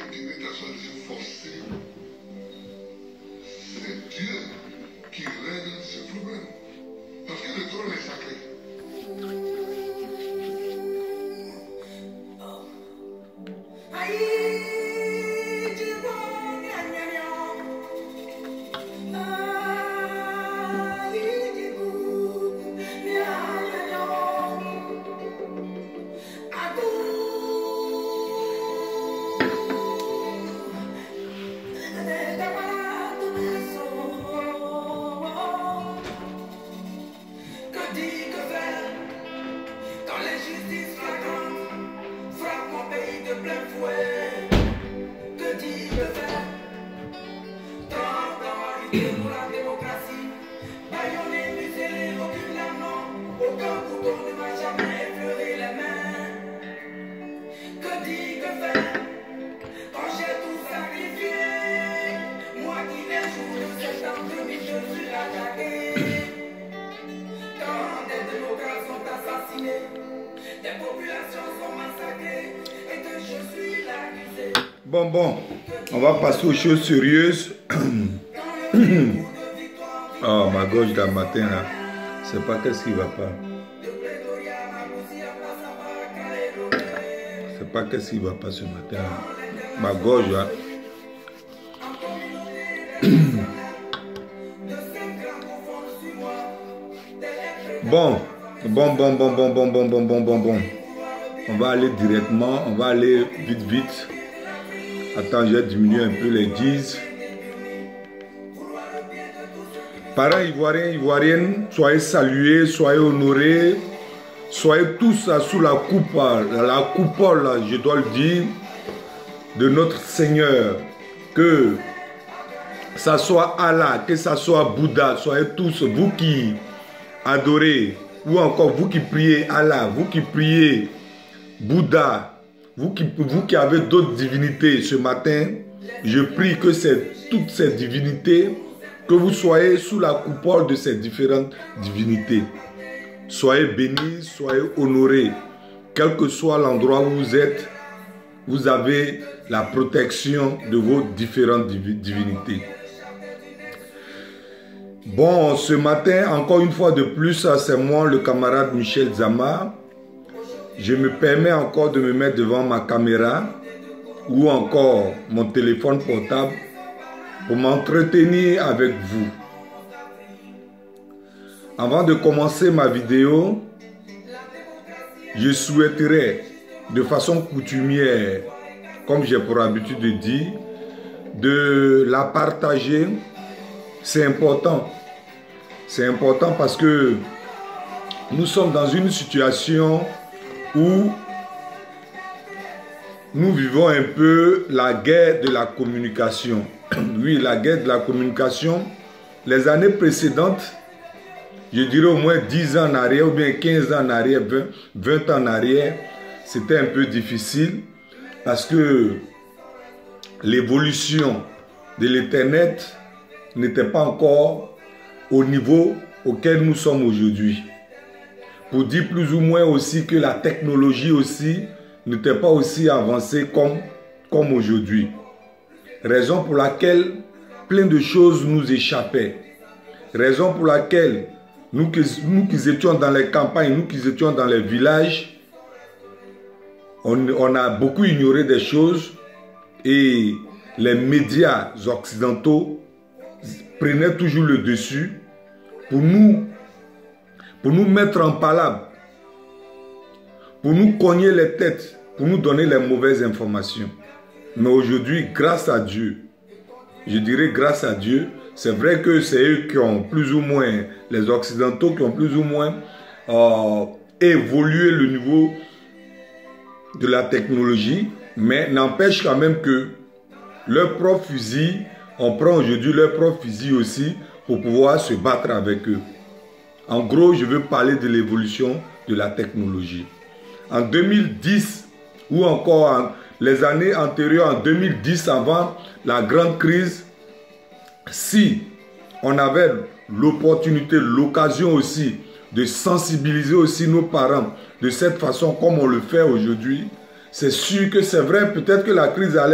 Une personne forcée, c'est Dieu qui règle ce problème. Parce que le trône est sacré. Bon, on va passer aux choses sérieuses. Oh, ma gorge d'un matin là, c'est pas qu'est-ce qui va pas. C'est pas qu'est-ce qui va pas ce matin là. Ma gorge là. Bon. On va aller directement, on va aller vite. Attends, j'ai diminué un peu les guises. Parents ivoiriens, ivoiriennes, soyez salués, soyez honorés, soyez tous sous la coupole, je dois le dire, de notre Seigneur. Que ça soit Allah, que ça soit Bouddha, soyez tous, vous qui adorez, ou encore vous qui priez Allah, vous qui priez Bouddha, vous qui avez d'autres divinités ce matin, je prie que toutes ces divinités, que vous soyez sous la coupole de ces différentes divinités. Soyez bénis, soyez honorés. Quel que soit l'endroit où vous êtes, vous avez la protection de vos différentes divinités. Bon, ce matin, encore une fois de plus, c'est moi, le camarade Michel Zama. Je me permets encore de me mettre devant ma caméra ou encore mon téléphone portable pour m'entretenir avec vous. Avant de commencer ma vidéo, je souhaiterais de façon coutumière, comme j'ai pour habitude de dire, de la partager. C'est important. C'est important parce que nous sommes dans une situation où nous vivons un peu la guerre de la communication. Oui, la guerre de la communication. Les années précédentes, je dirais au moins 10 ans en arrière, ou bien 15 ans en arrière, 20 ans en arrière, c'était un peu difficile parce que l'évolution de l'Internet n'était pas encore au niveau auquel nous sommes aujourd'hui. Pour dire plus ou moins aussi que la technologie aussi n'était pas aussi avancée comme aujourd'hui. Raison pour laquelle plein de choses nous échappaient. Raison pour laquelle nous qui étions dans les campagnes, nous qui étions dans les villages, on a beaucoup ignoré des choses et les médias occidentaux prenaient toujours le dessus pour nous mettre en palabre, pour nous cogner les têtes, pour nous donner les mauvaises informations. Mais aujourd'hui, grâce à Dieu, je dirais grâce à Dieu, c'est vrai que c'est eux qui ont plus ou moins, les Occidentaux qui ont plus ou moins évolué le niveau de la technologie, mais n'empêche quand même que leurs propres fusils, on prend aujourd'hui leurs propres fusils aussi pour pouvoir se battre avec eux. En gros, je veux parler de l'évolution de la technologie. En 2010, ou encore les années antérieures, en 2010, avant la grande crise, si on avait l'opportunité, l'occasion aussi de sensibiliser aussi nos parents de cette façon comme on le fait aujourd'hui, c'est sûr que c'est vrai, peut-être que la crise allait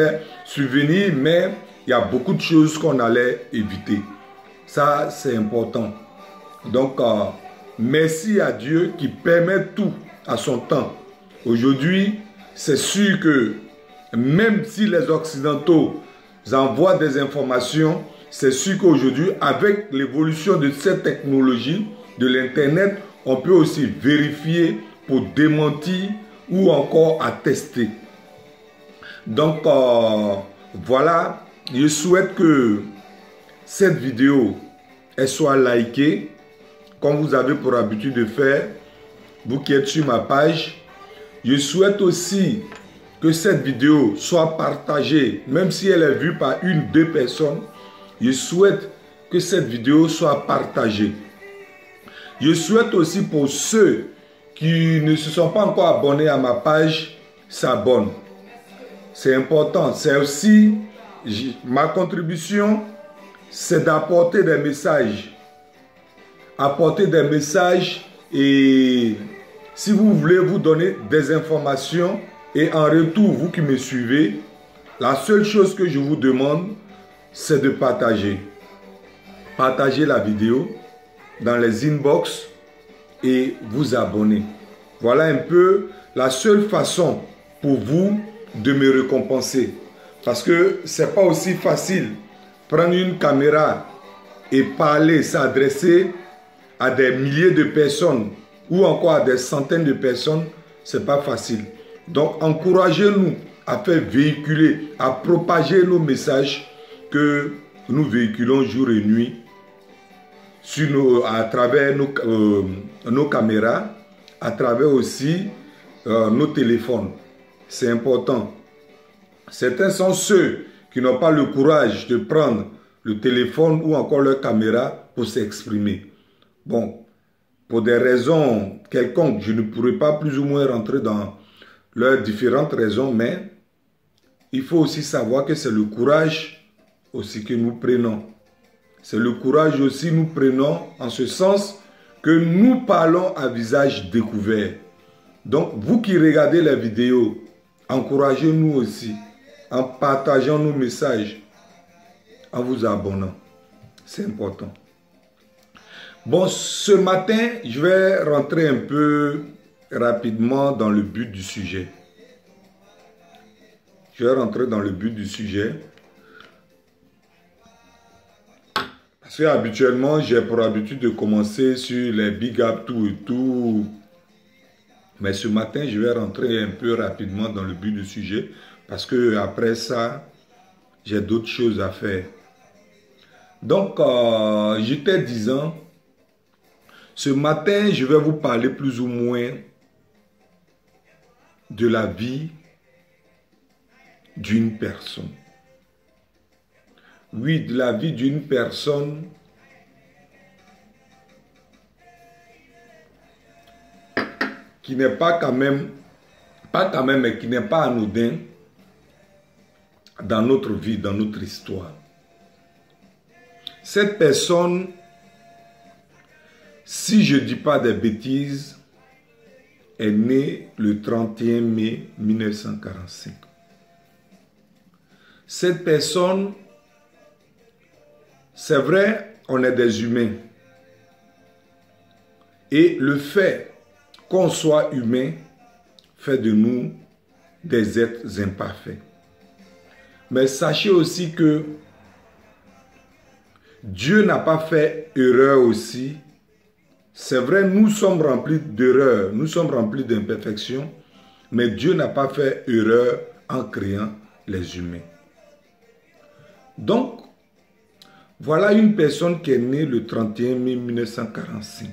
subvenir, mais il y a beaucoup de choses qu'on allait éviter. Ça, c'est important. Donc, merci à Dieu qui permet tout à son temps. Aujourd'hui, c'est sûr que même si les Occidentaux envoient des informations, c'est sûr qu'aujourd'hui, avec l'évolution de cette technologie, de l'Internet, on peut aussi vérifier pour démentir ou encore attester. Donc, voilà, je souhaite que cette vidéo elle soit likée, comme vous avez pour habitude de faire, vous qui êtes sur ma page. Je souhaite aussi que cette vidéo soit partagée, même si elle est vue par une, deux personnes. Je souhaite que cette vidéo soit partagée. Je souhaite aussi pour ceux qui ne se sont pas encore abonnés à ma page, s'abonnent. C'est important. C'est aussi ma contribution, c'est d'apporter des messages. Apporter des messages et si vous voulez vous donner des informations et en retour, vous qui me suivez, la seule chose que je vous demande, c'est de partager. Partagez la vidéo dans les inbox et vous abonner. Voilà un peu la seule façon pour vous de me récompenser. Parce que c'est pas aussi facile prendre une caméra et parler, s'adresser à des milliers de personnes ou encore à des centaines de personnes, c'est pas facile. Donc encouragez-nous à faire véhiculer, à propager nos messages que nous véhiculons jour et nuit à travers nos caméras, à travers aussi nos téléphones. C'est important. Certains sont ceux qui n'ont pas le courage de prendre le téléphone ou encore leur caméra pour s'exprimer. Bon, pour des raisons quelconques, je ne pourrais pas plus ou moins rentrer dans leurs différentes raisons, mais il faut aussi savoir que c'est le courage aussi que nous prenons. C'est le courage aussi nous prenons en ce sens que nous parlons à visage découvert. Donc, vous qui regardez la vidéo, encouragez-nous aussi en partageant nos messages, en vous abonnant. C'est important. Bon, ce matin, je vais rentrer un peu rapidement dans le but du sujet. Je vais rentrer dans le but du sujet. Parce que habituellement, j'ai pour habitude de commencer sur les big up, tout et tout. Mais ce matin, je vais rentrer un peu rapidement dans le but du sujet. Parce que après ça, j'ai d'autres choses à faire. Donc, j'étais disant, ce matin, je vais vous parler plus ou moins de la vie d'une personne. Oui, de la vie d'une personne qui n'est pas quand même, mais qui n'est pas anodin dans notre vie, dans notre histoire. Cette personne, si je ne dis pas des bêtises, est née le 31 mai 1945. Cette personne, c'est vrai, on est des humains. Et le fait qu'on soit humain fait de nous des êtres imparfaits. Mais sachez aussi que Dieu n'a pas fait erreur aussi. C'est vrai, nous sommes remplis d'erreurs, nous sommes remplis d'imperfections, mais Dieu n'a pas fait erreur en créant les humains. Donc, voilà une personne qui est née le 31 mai 1945.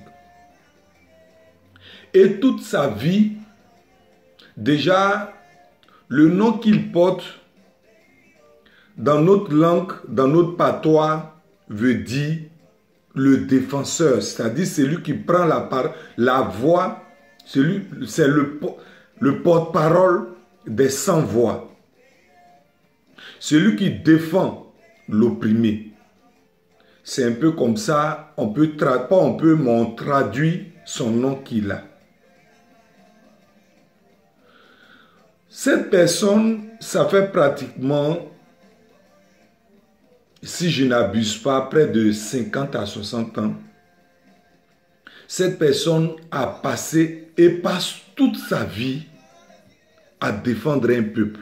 Et toute sa vie, déjà, le nom qu'il porte dans notre langue, dans notre patois, veut dire le défenseur, c'est-à-dire celui qui prend la voix, c'est le porte-parole des sans-voix. Celui qui défend l'opprimé. C'est un peu comme ça, on traduit son nom qu'il a. Cette personne, ça fait pratiquement si je n'abuse pas, près de 50 à 60 ans, cette personne a passé et passe toute sa vie à défendre un peuple,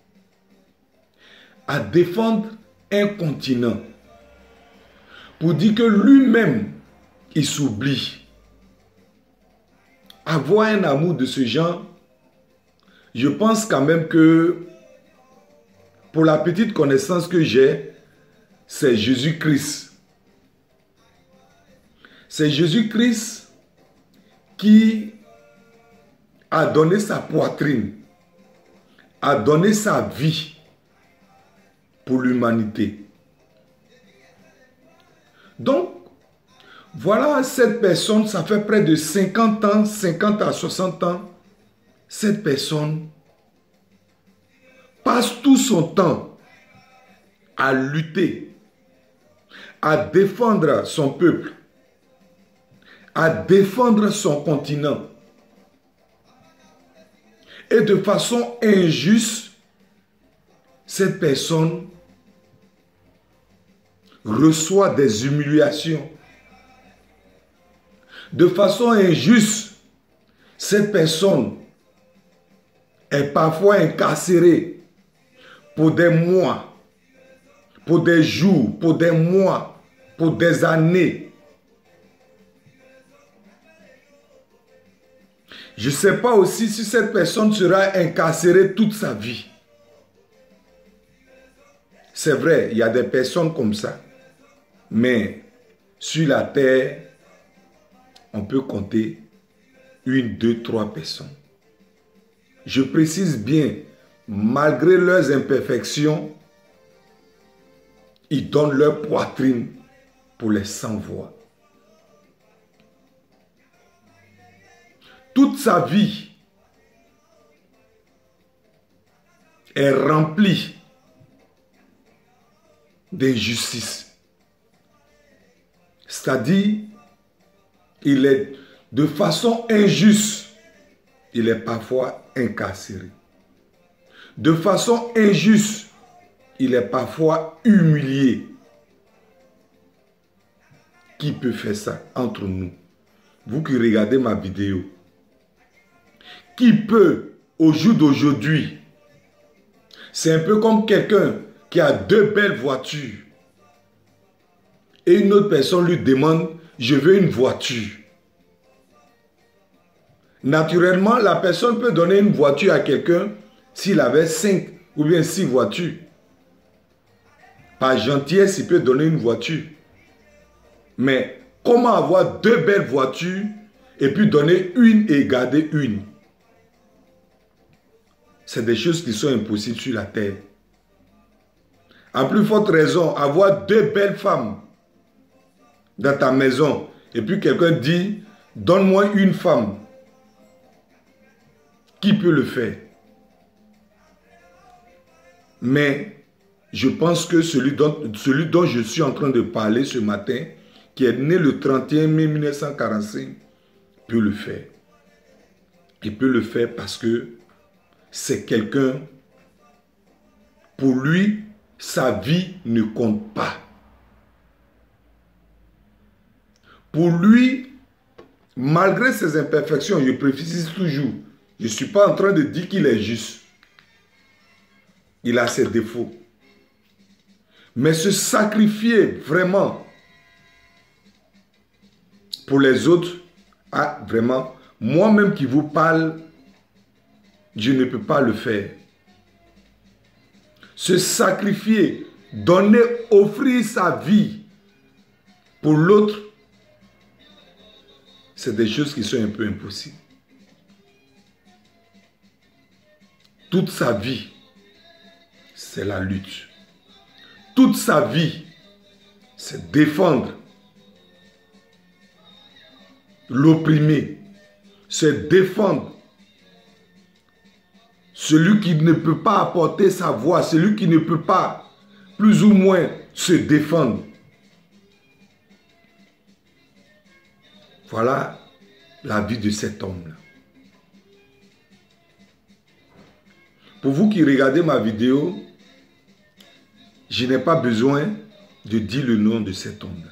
à défendre un continent, pour dire que lui-même, il s'oublie. Avoir un amour de ce genre, je pense quand même que, pour la petite connaissance que j'ai, c'est Jésus-Christ. C'est Jésus-Christ qui a donné sa poitrine, a donné sa vie pour l'humanité. Donc, voilà cette personne, ça fait près de 50 ans, 50 à 60 ans, cette personne passe tout son temps à lutter, à défendre son peuple, à défendre son continent. Et de façon injuste, cette personne reçoit des humiliations. De façon injuste, cette personne est parfois incarcérée pour des mois, pour des jours, pour des mois, pour des années. Je ne sais pas aussi si cette personne sera incarcérée toute sa vie. C'est vrai, il y a des personnes comme ça. Mais sur la terre, on peut compter 1, 2, 3 personnes. Je précise bien, malgré leurs imperfections, ils donnent leur poitrine pour les sans-voix. Toute sa vie est remplie d'injustice. C'est-à-dire, il est de façon injuste, il est parfois incarcéré. De façon injuste, il est parfois humilié. Qui peut faire ça entre nous? Vous qui regardez ma vidéo, qui peut, au jour d'aujourd'hui, c'est un peu comme quelqu'un qui a 2 belles voitures et une autre personne lui demande « je veux une voiture ». Naturellement, la personne peut donner une voiture à quelqu'un s'il avait 5 ou bien 6 voitures. Par gentillesse, il peut donner une voiture. Mais comment avoir 2 belles voitures et puis donner une et garder une? C'est des choses qui sont impossibles sur la terre. À plus forte raison, avoir 2 belles femmes dans ta maison et puis quelqu'un dit « donne-moi une femme ». Qui peut le faire? Mais je pense que celui dont je suis en train de parler ce matin, qui est né le 31 mai 1945, peut le faire. Il peut le faire parce que c'est quelqu'un, pour lui, sa vie ne compte pas. Pour lui, malgré ses imperfections, je précise toujours, je ne suis pas en train de dire qu'il est juste. Il a ses défauts. Mais se sacrifier vraiment pour les autres, vraiment, moi-même qui vous parle, je ne peux pas le faire. Se sacrifier, donner, offrir sa vie pour l'autre, c'est des choses qui sont un peu impossibles. Toute sa vie, c'est la lutte. Toute sa vie, c'est défendre l'opprimé, c'est défendre celui qui ne peut pas apporter sa voix, celui qui ne peut pas, plus ou moins, se défendre. Voilà la vie de cet homme-là. Pour vous qui regardez ma vidéo, je n'ai pas besoin de dire le nom de cet homme-là.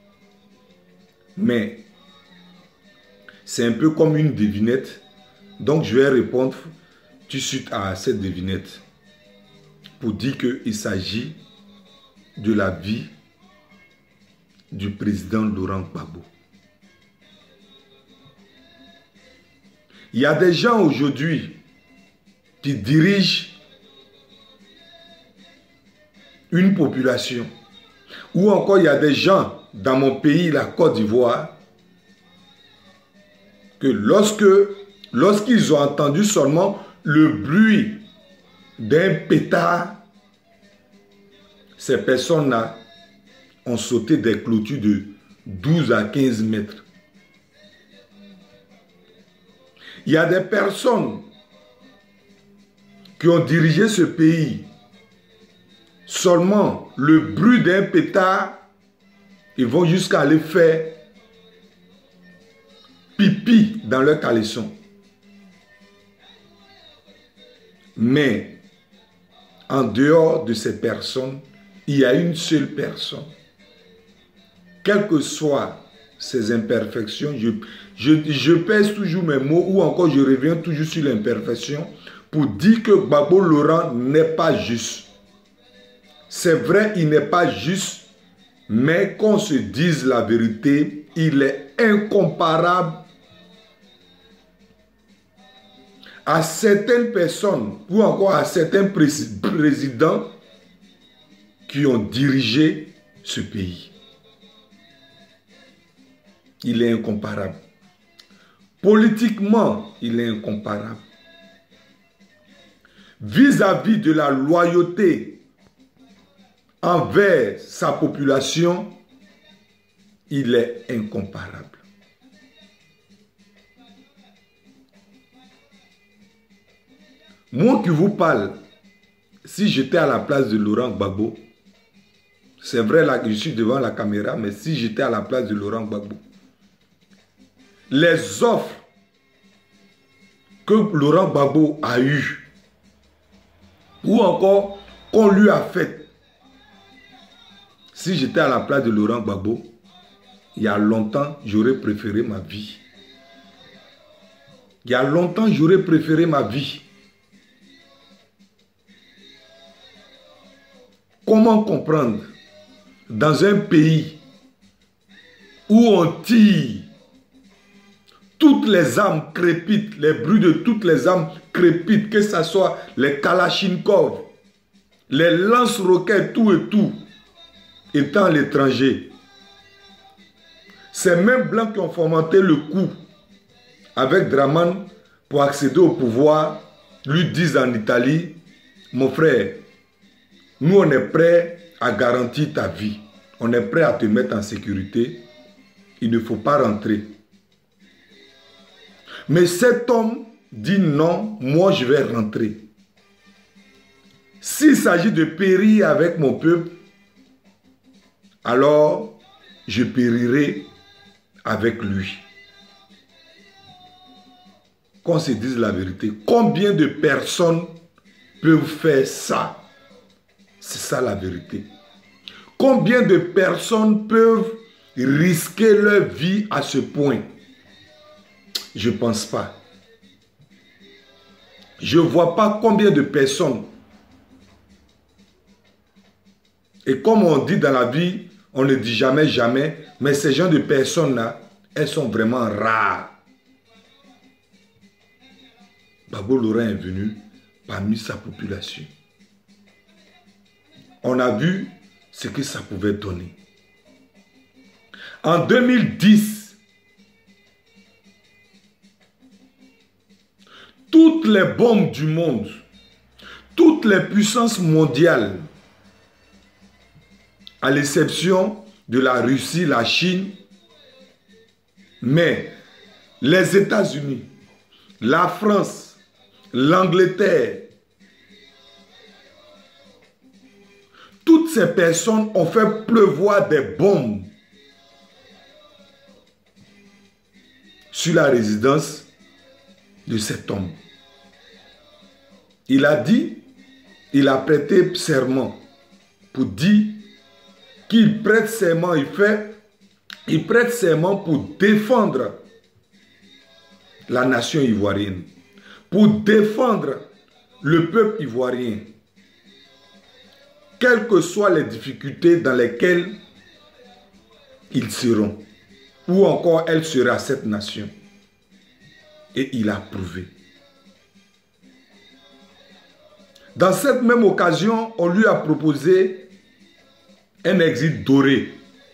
Mais c'est un peu comme une devinette. Donc je vais répondre tout de suite à cette devinette pour dire qu'il s'agit de la vie du président Laurent Gbagbo. Il y a des gens aujourd'hui qui dirigent une population. Ou encore il y a des gens dans mon pays, la Côte d'Ivoire, que lorsqu'ils ont entendu seulement le bruit d'un pétard, ces personnes-là ont sauté des clôtures de 12 à 15 mètres. Il y a des personnes qui ont dirigé ce pays. Seulement le bruit d'un pétard, ils vont jusqu'à aller faire pipi dans leur caleçon. Mais en dehors de ces personnes, il y a une seule personne. Quelles que soient ses imperfections, je pèse toujours mes mots ou encore je reviens toujours sur l'imperfection pour dire que Gbagbo Laurent n'est pas juste. C'est vrai, il n'est pas juste, mais qu'on se dise la vérité, il est incomparable à certaines personnes ou encore à certains présidents qui ont dirigé ce pays. Il est incomparable. Politiquement, il est incomparable. Vis-à-vis de la loyauté envers sa population, il est incomparable. Moi qui vous parle, si j'étais à la place de Laurent Gbagbo, c'est vrai là que je suis devant la caméra, mais si j'étais à la place de Laurent Gbagbo, les offres que Laurent Gbagbo a eues, ou encore qu'on lui a faites, si j'étais à la place de Laurent Gbagbo, il y a longtemps, j'aurais préféré ma vie. Il y a longtemps, j'aurais préféré ma vie. Comment comprendre dans un pays où on tire, toutes les armes crépitent, les bruits de toutes les armes crépitent, que ce soit les Kalachnikov, les lance-roquettes, tout et tout, étant à l'étranger. Ces mêmes blancs qui ont fomenté le coup avec Draman pour accéder au pouvoir, lui disent en Italie, mon frère, nous on est prêts à garantir ta vie, on est prêt à te mettre en sécurité, il ne faut pas rentrer. Mais cet homme dit non, moi je vais rentrer. S'il s'agit de périr avec mon peuple, alors je périrai avec lui. Qu'on se dise la vérité. Combien de personnes peuvent faire ça? C'est ça la vérité. Combien de personnes peuvent risquer leur vie à ce point? Je ne pense pas. Je ne vois pas combien de personnes. Et comme on dit dans la vie, on ne dit jamais, jamais, mais ces gens de personnes-là, elles sont vraiment rares. Gbagbo Laurent est venu parmi sa population. On a vu ce que ça pouvait donner. En 2010, toutes les bombes du monde, toutes les puissances mondiales, à l'exception de la Russie, la Chine, mais les États-Unis, la France, l'Angleterre, toutes ces personnes ont fait pleuvoir des bombes sur la résidence de cet homme. Il a dit, il a prêté serment pour dire qu'il prête serment, il prête serment pour défendre la nation ivoirienne, pour défendre le peuple ivoirien, quelles que soient les difficultés dans lesquelles ils seront, ou encore elle sera cette nation. Et il a prouvé. Dans cette même occasion, on lui a proposé un exil doré.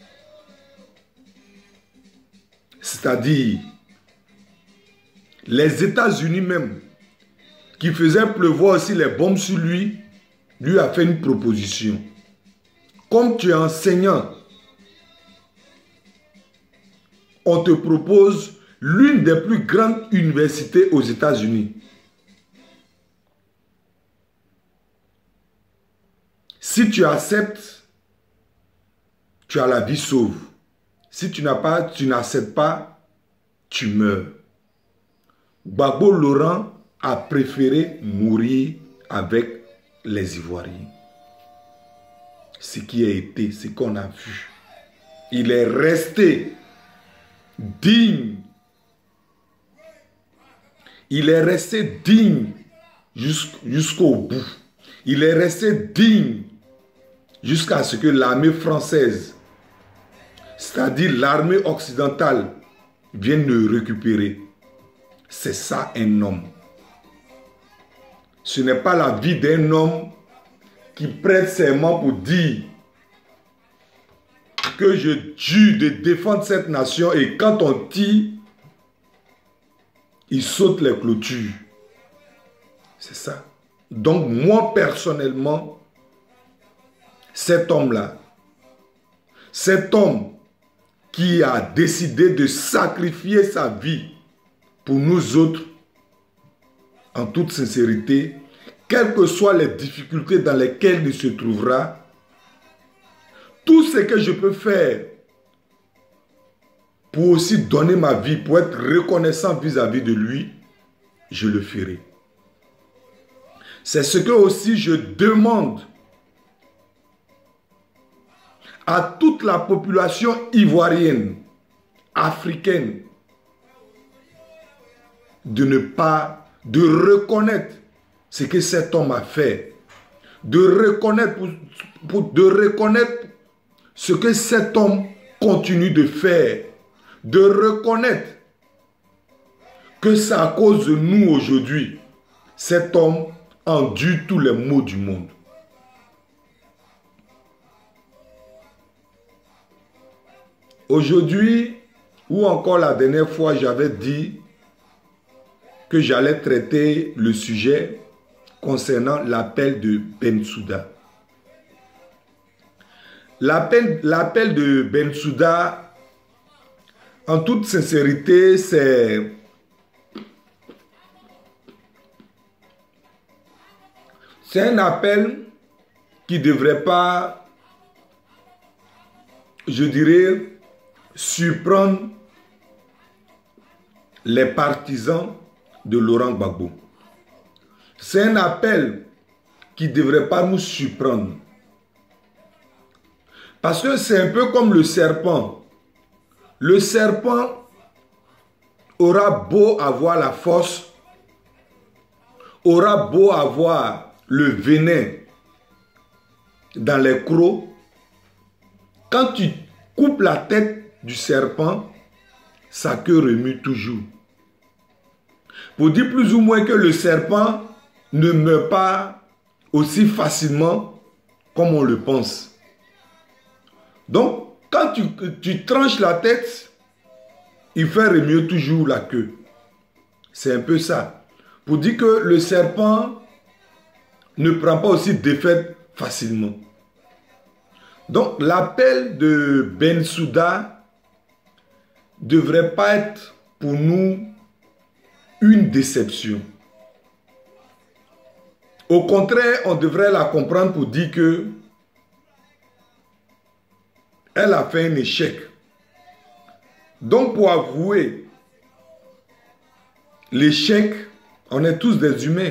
C'est-à-dire, les États-Unis même, qui faisaient pleuvoir aussi les bombes sur lui a fait une proposition. Comme tu es enseignant, on te propose l'une des plus grandes universités aux États-Unis. Si tu acceptes, tu as la vie sauve. Si tu n'acceptes pas, tu meurs. Gbagbo Laurent a préféré mourir avec les Ivoiriens. Ce qui a été, ce qu'on a vu. Il est resté digne. Il est resté digne jusqu'au bout. Il est resté digne jusqu'à ce que l'armée française, c'est-à-dire l'armée occidentale, vienne le récupérer. C'est ça un homme. Ce n'est pas la vie d'un homme qui prête serment pour dire que je jure de défendre cette nation et quand on tire, il saute les clôtures. C'est ça. Donc moi personnellement, cet homme-là, cet homme qui a décidé de sacrifier sa vie pour nous autres, en toute sincérité, quelles que soient les difficultés dans lesquelles il se trouvera, tout ce que je peux faire pour aussi donner ma vie, pour être reconnaissant vis-à-vis de lui, je le ferai. C'est ce que aussi je demande à toute la population ivoirienne, africaine, de reconnaître ce que cet homme a fait, de reconnaître ce que cet homme continue de faire, de reconnaître que c'est à cause de nous aujourd'hui, cet homme endure tous les maux du monde. Aujourd'hui, ou encore la dernière fois, j'avais dit que j'allais traiter le sujet concernant l'appel de Bensouda. L'appel de Bensouda, en toute sincérité, c'est un appel qui ne devrait pas, je dirais, surprendre les partisans de Laurent Gbagbo. C'est un appel qui ne devrait pas nous surprendre. Parce que c'est un peu comme le serpent. Le serpent aura beau avoir la force, aura beau avoir le venin dans les crocs, quand tu coupes la tête du serpent, sa queue remue toujours. Pour dire plus ou moins que le serpent ne meurt pas aussi facilement comme on le pense. Donc, quand tu tranches la tête, il fait remuer toujours la queue. C'est un peu ça. Pour dire que le serpent ne prend pas aussi défaite facilement. Donc, l'appel de Bensouda ne devrait pas être pour nous une déception. Au contraire, on devrait la comprendre pour dire que elle a fait un échec. Donc, pour avouer l'échec, on est tous des humains.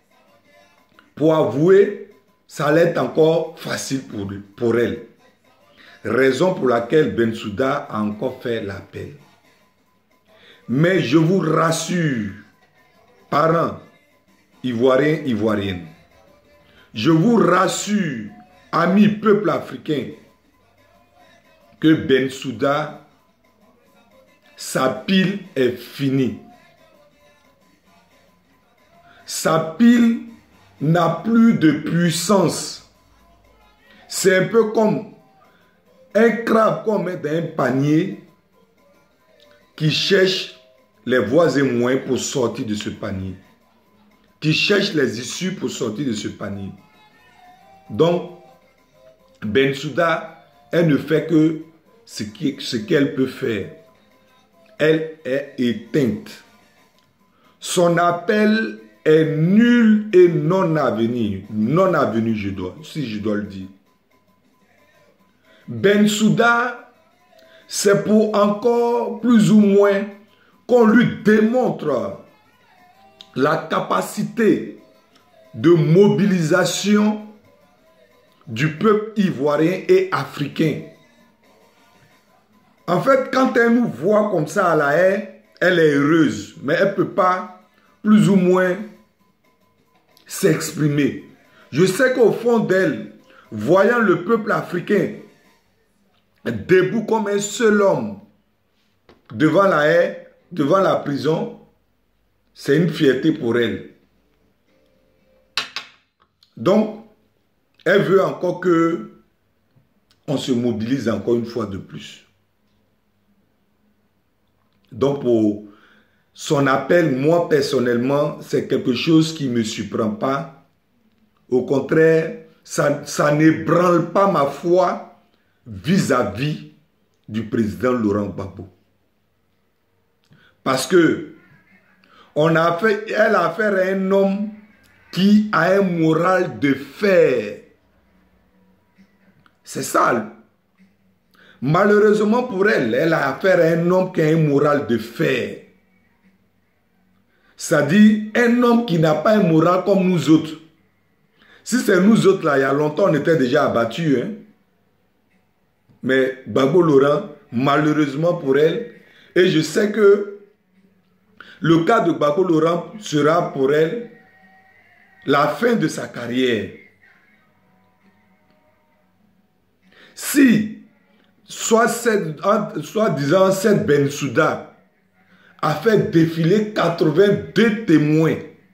Pour avouer, ça allait être encore facile pour elle. Raison pour laquelle Bensouda a encore fait l'appel. Mais je vous rassure, parents ivoiriens, ivoiriennes, je vous rassure, amis peuple africain, que Bensouda, sa pile est finie. Sa pile n'a plus de puissance. C'est un peu comme un crabe qu'on met dans un panier qui cherche les voies et moyens pour sortir de ce panier. Qui cherche les issues pour sortir de ce panier. Donc, Bensouda, elle ne fait que ce qu'elle peut faire. Elle est éteinte. Son appel est nul et non avenu. Non avenu, si je dois le dire. Bensouda, c'est pour encore plus ou moins qu'on lui démontre la capacité de mobilisation du peuple ivoirien et africain. En fait, quand elle nous voit comme ça à la haie, elle est heureuse, mais elle ne peut pas plus ou moins s'exprimer. Je sais qu'au fond d'elle, voyant le peuple africain debout comme un seul homme devant la haie, devant la prison, c'est une fierté pour elle. Donc, elle veut encore que on se mobilise encore une fois de plus. Donc, pour son appel, moi personnellement, c'est quelque chose qui ne me surprend pas. Au contraire, ça n'ébranle pas ma foi vis-à-vis du président Laurent Gbagbo. Parce que elle a affaire à un homme qui a un moral de fer. C'est ça. Malheureusement pour elle, elle a affaire à un homme qui a un moral de fer. C'est-à-dire un homme qui n'a pas un moral comme nous autres. Si c'est nous autres là, il y a longtemps, on était déjà abattus. Hein? Mais Gbagbo Laurent, malheureusement pour elle, et je sais que le cas de Gbagbo Laurent sera pour elle la fin de sa carrière. Si, soi-disant, cette Bensouda a fait défiler 82 témoins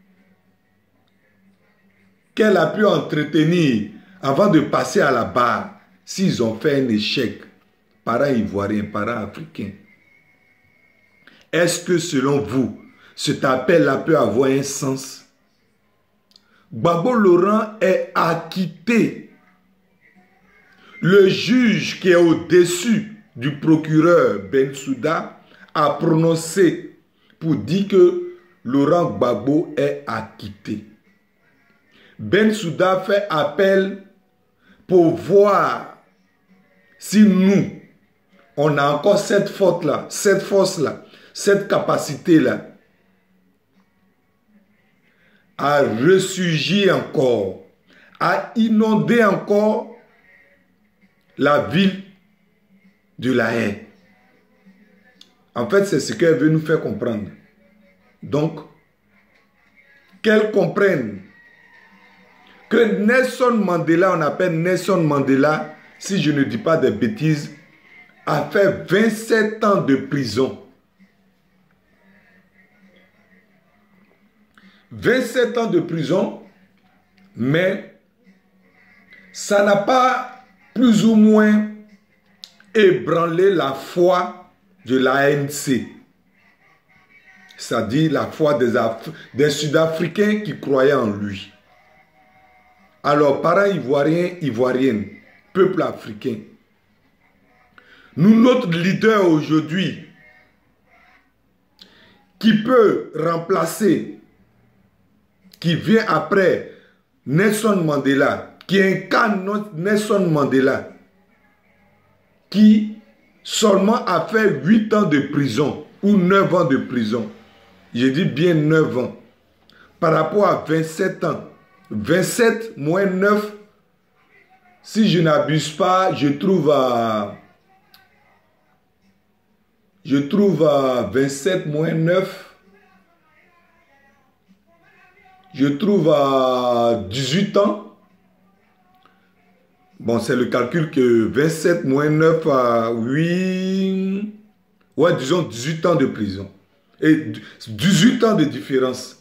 qu'elle a pu entretenir avant de passer à la barre, s'ils ont fait un échec, parents ivoiriens, parents africains, est-ce que selon vous, cet appel-là peut avoir un sens? Gbagbo Laurent est acquitté. Le juge qui est au-dessus du procureur Bensouda a prononcé pour dire que Laurent Gbagbo est acquitté. Bensouda fait appel pour voir si nous, on a encore cette force-là, cette capacité-là à ressurgir encore, à inonder encore la ville de La Haye. En fait, c'est ce qu'elle veut nous faire comprendre. Donc, qu'elle comprenne que Nelson Mandela, on appelle Nelson Mandela, si je ne dis pas de bêtises, a fait 27 ans de prison. 27 ans de prison, mais ça n'a pas plus ou moins ébranlé la foi de l'ANC. C'est-à-dire la foi des Sud-Africains qui croyaient en lui. Alors, parents ivoiriens, ivoiriennes, peuple africain, nous, notre leader aujourd'hui, qui peut remplacer, qui vient après Nelson Mandela, qui incarne Nelson Mandela, qui seulement a fait 8 ans de prison ou 9 ans de prison. Je dis bien 9 ans. Par rapport à 27 ans. 27 moins 9, si je n'abuse pas, je trouve à 27 moins 9. Je trouve à 18 ans. Bon, c'est le calcul que 27 moins 9 à 8... Ouais, disons 18 ans de prison. Et 18 ans de différence.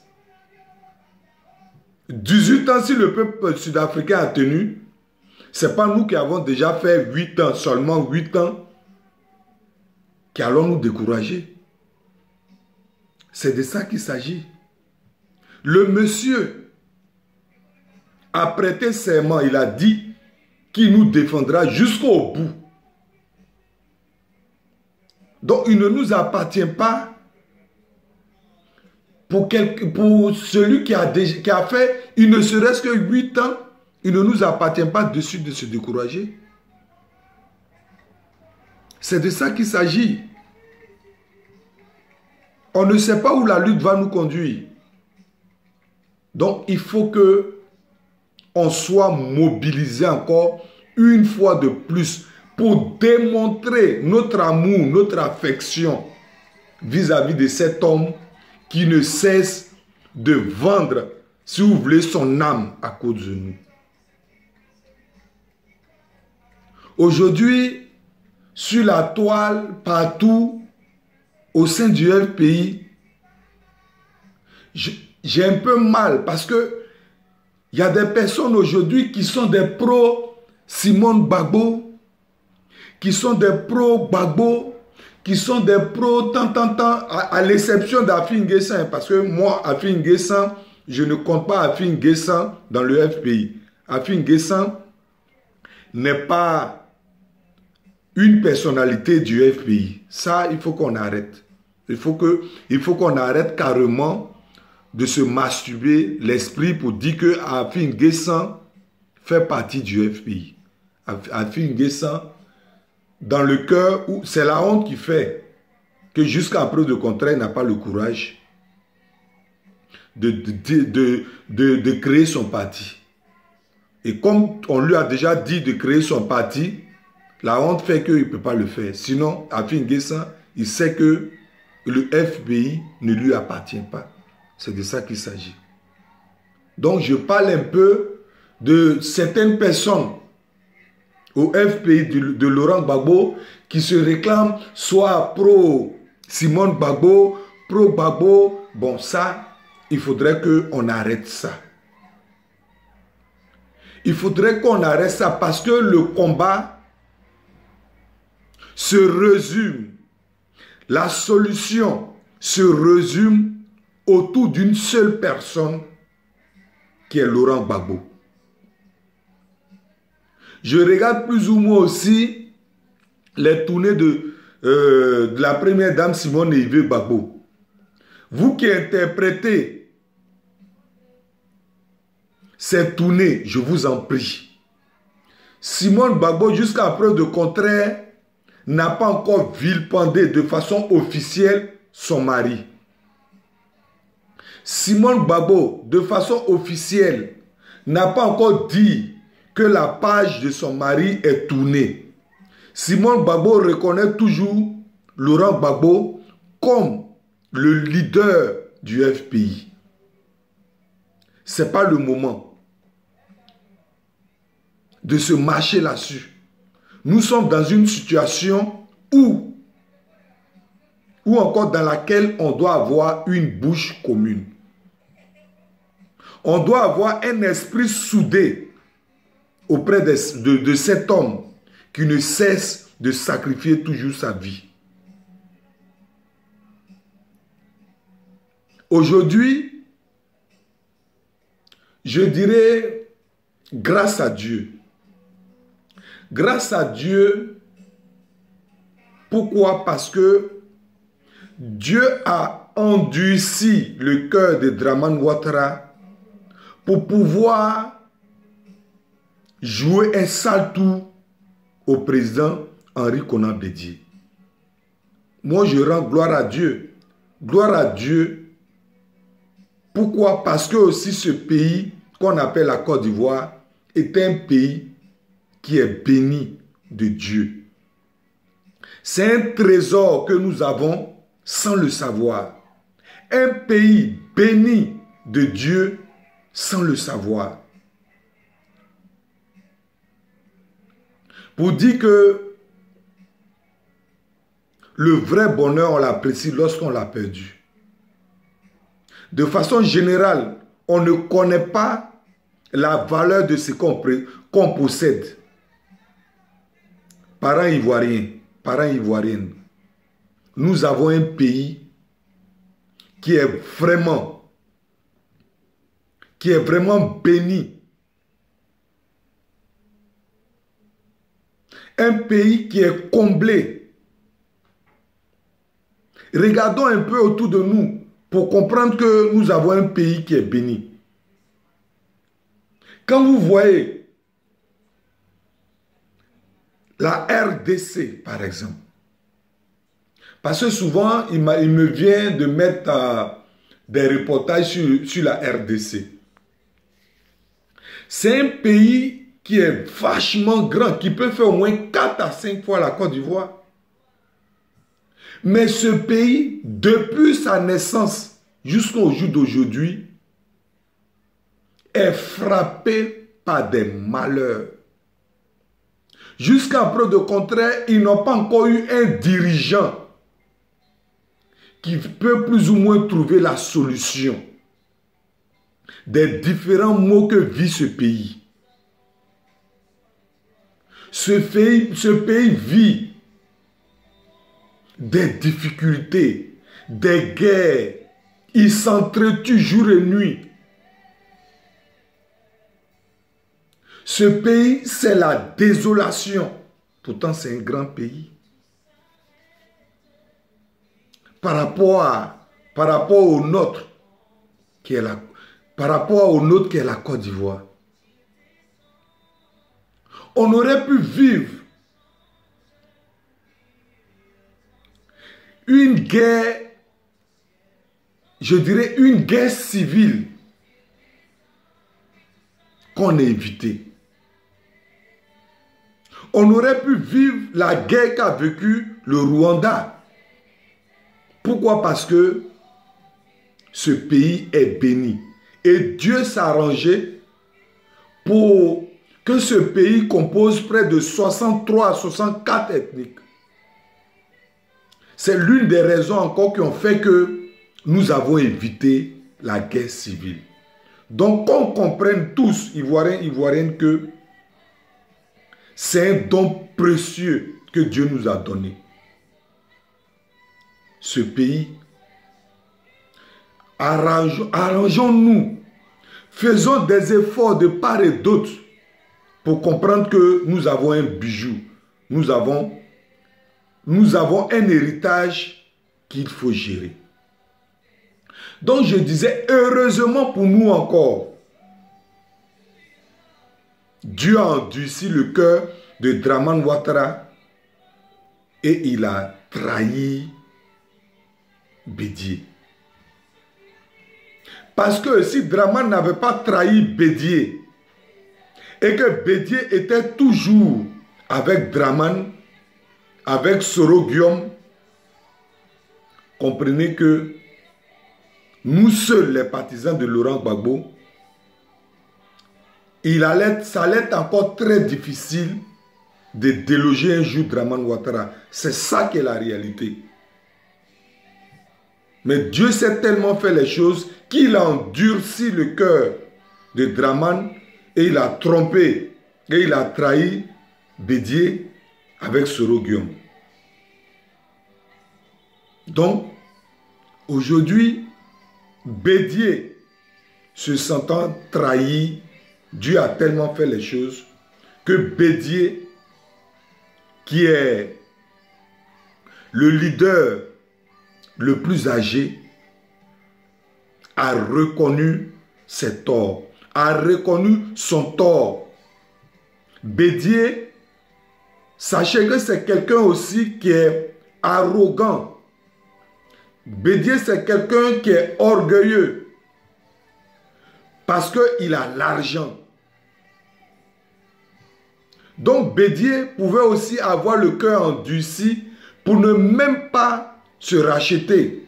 18 ans, si le peuple sud-africain a tenu, c'est pas nous qui avons déjà fait 8 ans, seulement 8 ans, qui allons nous décourager. C'est de ça qu'il s'agit. Le monsieur a prêté serment, il a dit qu'il nous défendra jusqu'au bout. Donc il ne nous appartient pas pour celui qui a fait, il ne serait-ce que 8 ans, il ne nous appartient pas dessus de se décourager. C'est de ça qu'il s'agit. On ne sait pas où la lutte va nous conduire. Donc, il faut que on soit mobilisé encore une fois de plus pour démontrer notre amour, notre affection vis-à-vis de cet homme qui ne cesse de vendre, si vous voulez, son âme à cause de nous. Aujourd'hui, sur la toile, partout, au sein du FPI, j'ai un peu mal parce que il y a des personnes aujourd'hui qui sont des pro-Simone Gbagbo, qui sont des pro-Gbagbo, qui sont des pro-tant, à l'exception d'Afi N'Guessan, parce que moi, Afi N'Guessan, je ne compte pas Afi N'Guessan dans le FPI. Afi N'Guessan n'est pas une personnalité du FPI. Ça, il faut qu'on arrête. Il faut qu'on arrête carrément de se masturber l'esprit pour dire que Afi N'Guessan fait partie du FPI. Afi N'Guessan, dans le cœur, c'est la honte qui fait que jusqu'à preuve de contraire, il n'a pas le courage de créer son parti. Et comme on lui a déjà dit de créer son parti, la honte fait qu'il ne peut pas le faire. Sinon, Afi N'Guessan, il sait que le FPI ne lui appartient pas. C'est de ça qu'il s'agit. Donc, je parle un peu de certaines personnes au FPI de Laurent Gbagbo qui se réclament soit pro-Simone Gbagbo, pro-Gbagbo. Bon, ça, il faudrait qu'on arrête ça. Il faudrait qu'on arrête ça parce que le combat se résume. La solution se résume autour d'une seule personne qui est Laurent Gbagbo. Je regarde plus ou moins aussi les tournées de la première dame Simone Yves Gbagbo. Vous qui interprétez ces tournées, je vous en prie. Simone Gbagbo, jusqu'à preuve de contraire, n'a pas encore vilipendé de façon officielle son mari. Simone Gbagbo, de façon officielle, n'a pas encore dit que la page de son mari est tournée. Simone Gbagbo reconnaît toujours Laurent Gbagbo comme le leader du FPI. Ce n'est pas le moment de se marcher là-dessus. Nous sommes dans une situation où encore dans laquelle on doit avoir une bouche commune. On doit avoir un esprit soudé auprès de cet homme qui ne cesse de sacrifier toujours sa vie. Aujourd'hui, je dirais grâce à Dieu. Grâce à Dieu, pourquoi? Parce que Dieu a endurci le cœur de Dramane Ouattara pour pouvoir jouer un sale tour au président Henri Konan Bédié. Moi, je rends gloire à Dieu. Gloire à Dieu. Pourquoi? Parce que aussi ce pays qu'on appelle la Côte d'Ivoire est un pays qui est béni de Dieu. C'est un trésor que nous avons sans le savoir. Un pays béni de Dieu sans le savoir. Pour dire que le vrai bonheur, on l'apprécie lorsqu'on l'a perdu. De façon générale, on ne connaît pas la valeur de ce qu'on possède. Parents ivoiriens, parents ivoiriennes, nous avons un pays qui est vraiment béni. Un pays qui est comblé. Regardons un peu autour de nous pour comprendre que nous avons un pays qui est béni. Quand vous voyez la RDC, par exemple, parce que souvent, il me vient de mettre des reportages sur la RDC. C'est un pays qui est vachement grand, qui peut faire au moins 4 à 5 fois la Côte d'Ivoire. Mais ce pays, depuis sa naissance jusqu'au jour d'aujourd'hui, est frappé par des malheurs. Jusqu'à preuve de contraire, ils n'ont pas encore eu un dirigeant qui peut plus ou moins trouver la solution des différents maux que vit ce pays. Ce pays vit des difficultés, des guerres. Il s'entretue jour et nuit. Ce pays, c'est la désolation. Pourtant, c'est un grand pays. Par rapport au nôtre, qui est la Côte d'Ivoire. On aurait pu vivre une guerre, je dirais une guerre civile qu'on a évitée. On aurait pu vivre la guerre qu'a vécue le Rwanda. Pourquoi? Parce que ce pays est béni. Et Dieu s'est arrangé pour que ce pays compose près de 63 à 64 ethniques. C'est l'une des raisons encore qui ont fait que nous avons évité la guerre civile. Donc qu'on comprenne tous, Ivoiriens, Ivoiriennes, que c'est un don précieux que Dieu nous a donné. Ce pays, arrangeons-nous, faisons des efforts de part et d'autre pour comprendre que nous avons un bijou, nous avons un héritage qu'il faut gérer. Donc je disais, heureusement pour nous encore, Dieu a endurci le cœur de Dramane Ouattara et il a trahi Bédié. Parce que si Dramane n'avait pas trahi Bédié et que Bédié était toujours avec Dramane, avec Soro Guillaume, comprenez que nous seuls, les partisans de Laurent Gbagbo, ça allait être encore très difficile de déloger un jour Dramane Ouattara. C'est ça qui est la réalité. Mais Dieu sait tellement faire les choses qu'il a endurci le cœur de Dramane et il a trompé et il a trahi Bédié avec Soro Guillaume. Donc, aujourd'hui, Bédié, se sentant trahi, Dieu a tellement fait les choses que Bédié, qui est le leader le plus âgé, a reconnu ses torts, a reconnu son tort. Bédié, sachez que c'est quelqu'un aussi qui est arrogant. Bédié, c'est quelqu'un qui est orgueilleux parce qu'il a l'argent. Donc Bédié pouvait aussi avoir le cœur endurci pour ne même pas se racheter,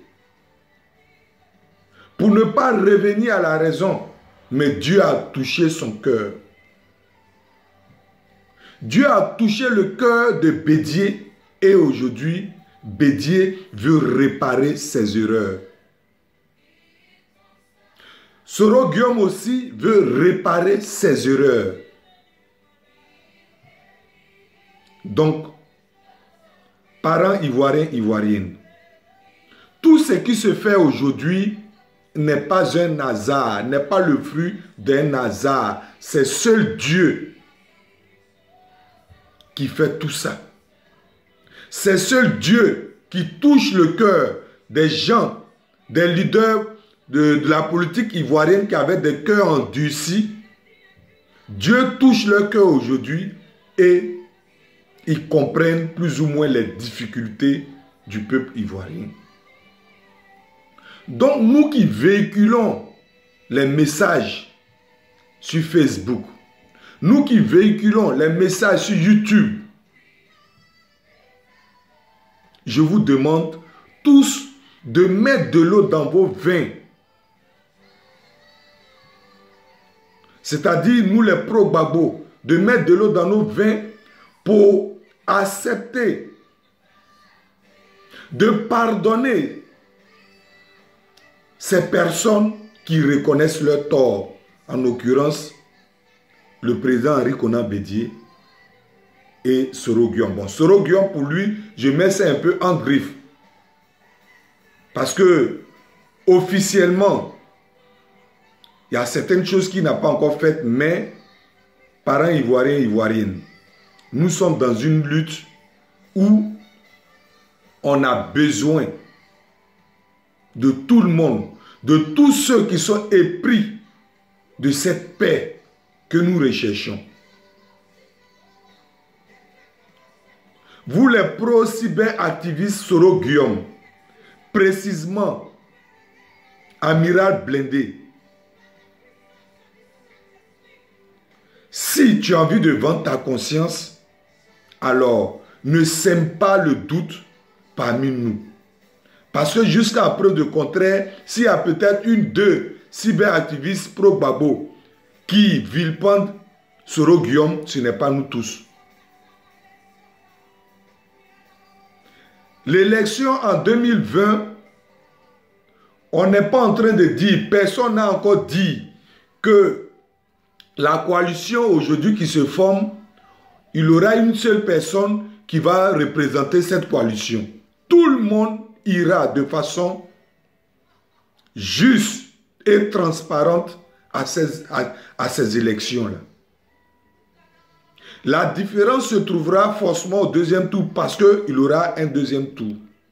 pour ne pas revenir à la raison. Mais Dieu a touché son cœur. Dieu a touché le cœur de Bédié et aujourd'hui, Bédié veut réparer ses erreurs. Soro Guillaume aussi veut réparer ses erreurs. Donc, parents ivoiriens, ivoiriennes, tout ce qui se fait aujourd'hui n'est pas un hasard, n'est pas le fruit d'un hasard. C'est seul Dieu qui fait tout ça. C'est seul Dieu qui touche le cœur des gens, des leaders de la politique ivoirienne qui avaient des cœurs endurcis. Dieu touche leur cœur aujourd'hui et ils comprennent plus ou moins les difficultés du peuple ivoirien. Donc nous qui véhiculons les messages sur Facebook, nous qui véhiculons les messages sur YouTube, je vous demande tous de mettre de l'eau dans vos vins. C'est-à-dire, nous les pro-Gbagbo, de mettre de l'eau dans nos vins pour accepter, de pardonner ces personnes qui reconnaissent leur tort. En l'occurrence, le président Henri Konan Bédié et Soro Guillaume. Bon, Soro Guillaume, pour lui, je mets ça un peu en griffe. Parce que, officiellement, il y a certaines choses qu'il n'a pas encore faites, mais, parents ivoiriens et ivoiriennes, nous sommes dans une lutte où on a besoin de tout le monde, de tous ceux qui sont épris de cette paix que nous recherchons. Vous les pro-cyber-activistes Soro Guillaume, précisément Amiral Blindé, si tu as envie de vendre ta conscience, alors ne sème pas le doute parmi nous. Parce que jusqu'à preuve de contraire, s'il y a peut-être une, deux cyberactivistes pro-Gbagbo qui vilipendent Soro Guillaume, ce n'est pas nous tous. L'élection en 2020, on n'est pas en train de dire, personne n'a encore dit que la coalition aujourd'hui qui se forme, il y aura une seule personne qui va représenter cette coalition. Tout le monde ira de façon juste et transparente à ces élections-là. La différence se trouvera forcément au deuxième tour parce qu'il y aura un deuxième tour.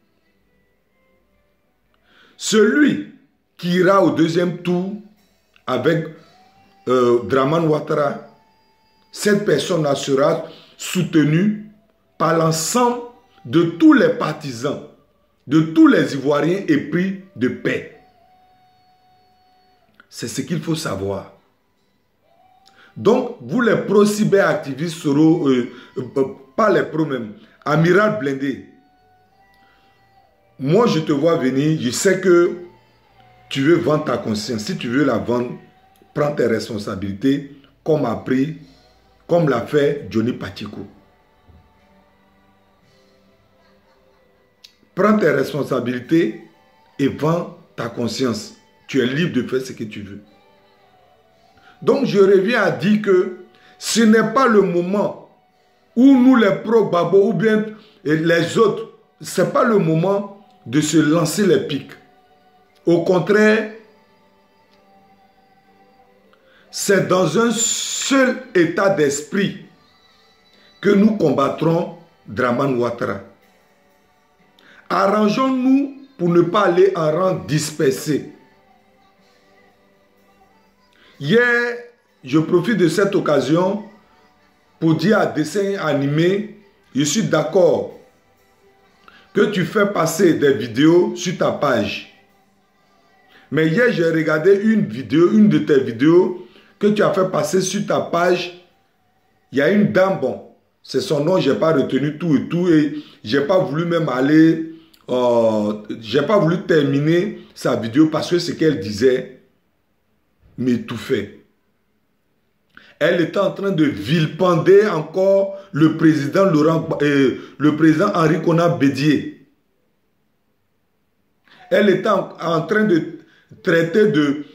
Celui qui ira au deuxième tour avec Dramane Ouattara, cette personne-là sera soutenue par l'ensemble de tous les partisans, de tous les Ivoiriens épris de paix. C'est ce qu'il faut savoir. Donc, vous les pro-cyber-activistes seront, pas les pro-même, Amiral Blindé, moi je te vois venir, je sais que tu veux vendre ta conscience. Si tu veux la vendre, prends tes responsabilités, comme l'a fait Johnny Pacheco. Prends tes responsabilités et vends ta conscience. Tu es libre de faire ce que tu veux. Donc je reviens à dire que ce n'est pas le moment où nous les pro-Gbagbo ou bien les autres, ce n'est pas le moment de se lancer les pics. Au contraire, c'est dans un seul état d'esprit que nous combattrons Dramane Ouattara. Arrangeons-nous pour ne pas aller en rang dispersé. Hier, je profite de cette occasion pour dire à Dessin Animé, je suis d'accord que tu fais passer des vidéos sur ta page. Mais hier, j'ai regardé une vidéo, une de tes vidéos que tu as fait passer sur ta page. Il y a une dame, bon, c'est son nom, je n'ai pas retenu tout et je n'ai pas voulu même aller, je n'ai pas voulu terminer sa vidéo parce que ce qu'elle disait m'étouffait. Elle était en train de vilipender encore le président Henri Konan Bédié. Elle était en train de traiter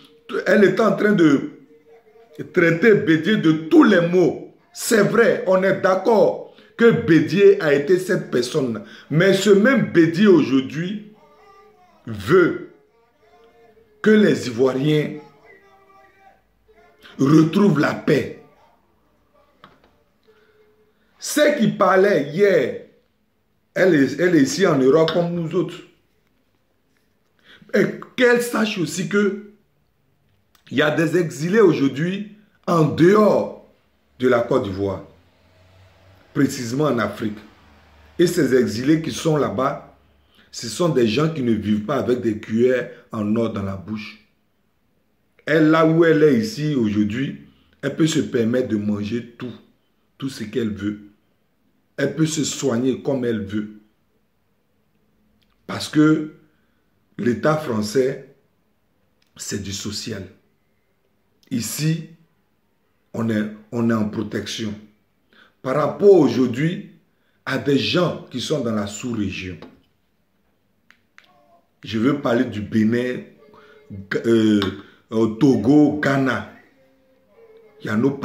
Bédié de tous les mots. C'est vrai, on est d'accord que Bédié a été cette personne. Mais ce même Bédié aujourd'hui veut que les Ivoiriens retrouvent la paix. Celle qui parlait hier, elle est ici en Europe comme nous autres. Et qu'elle sache aussi que il y a des exilés aujourd'hui en dehors de la Côte d'Ivoire, précisément en Afrique. Et ces exilés qui sont là-bas, ce sont des gens qui ne vivent pas avec des cuillères en or dans la bouche. Elle, là où elle est ici aujourd'hui, elle peut se permettre de manger tout ce qu'elle veut. Elle peut se soigner comme elle veut. Parce que l'État français, c'est du social. Ici, on est en protection. Par rapport aujourd'hui à des gens qui sont dans la sous-région. Je veux parler du Bénin, Togo, Ghana. Il y a nos